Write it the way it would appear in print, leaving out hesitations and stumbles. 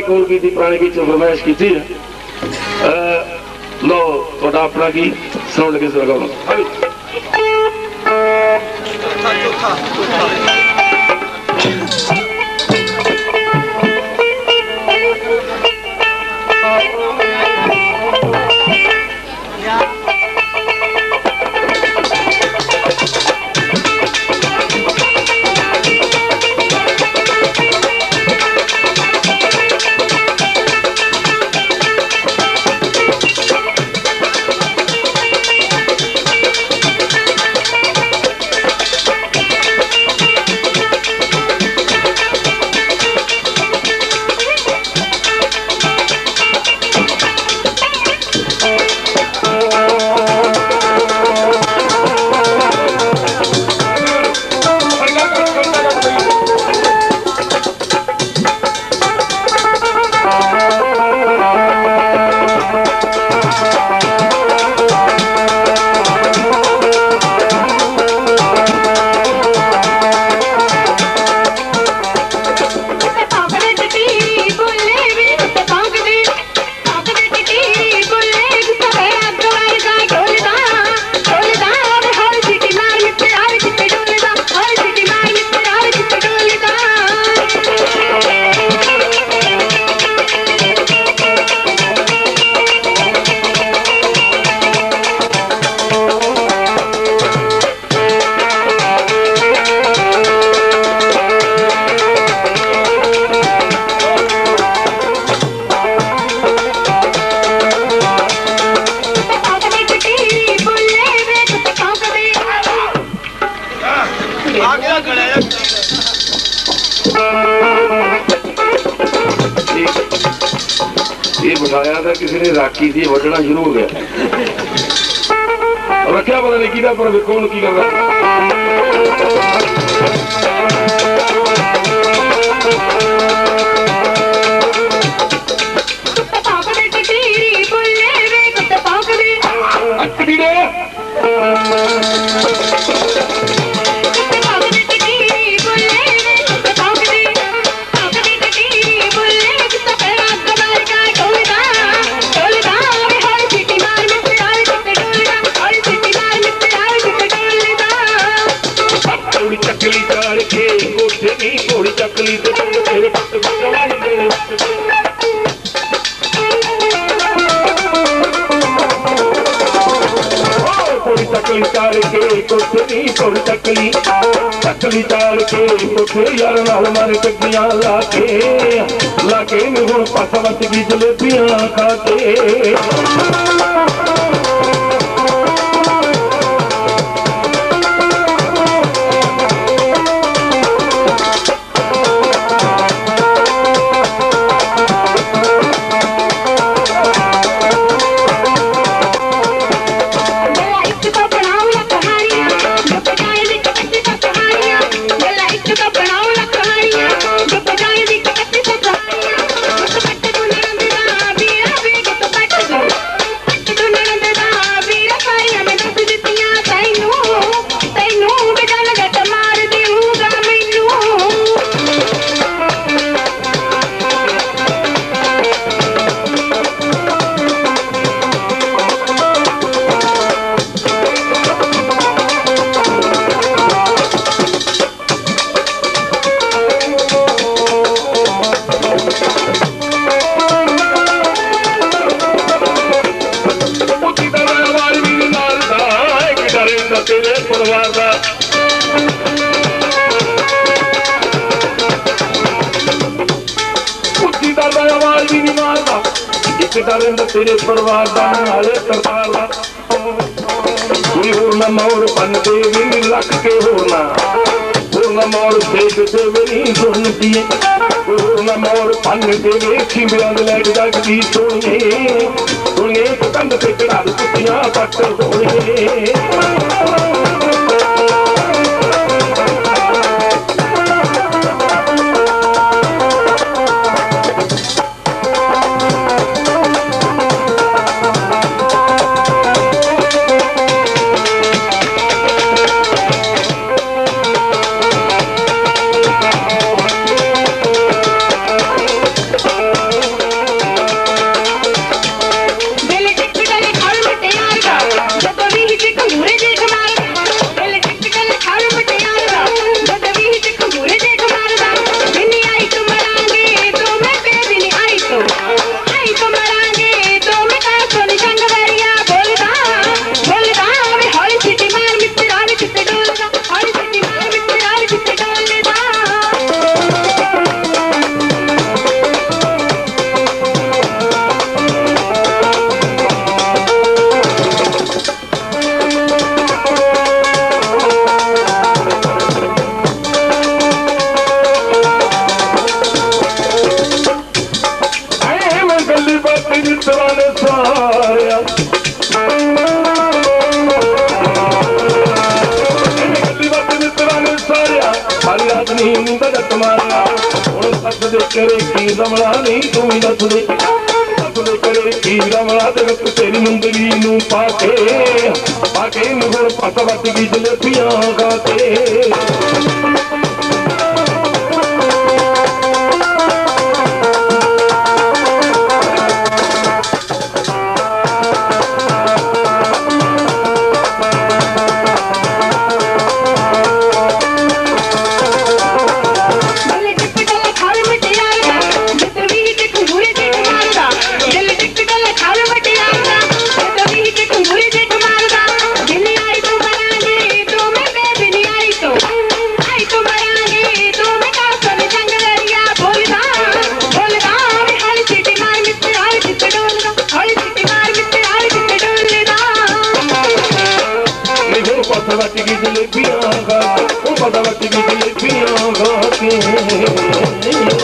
call की पुराने गीत फरमाइश की थी लो थोड़ा अपना की सुन लगे सुन लगाओ बिठाया था किसी ने राखी थी वजना शुरू हो गया रखा पता नहीं किदा पर कौन की कर रहा चकली चाल के कोठे यार नाल मारे टक्कियां लाके हुण पासा वट की जलेबियां खाके तेरे परिवार का नाले सरकार होना मोर पन देवी लख के होना मोर देख देवे नहीं सुन दिए होना मोर पन देवे खिंबिया लैट जगदी सोने कंध पे चढ़ा कुत्तियां पट सोने दे करे की रमला नहीं तू ही दस दे करे की रमला दे तेरी मुंदरी नू पाके मुगल पत वट की जलेबियां खाते जलेबियां खाते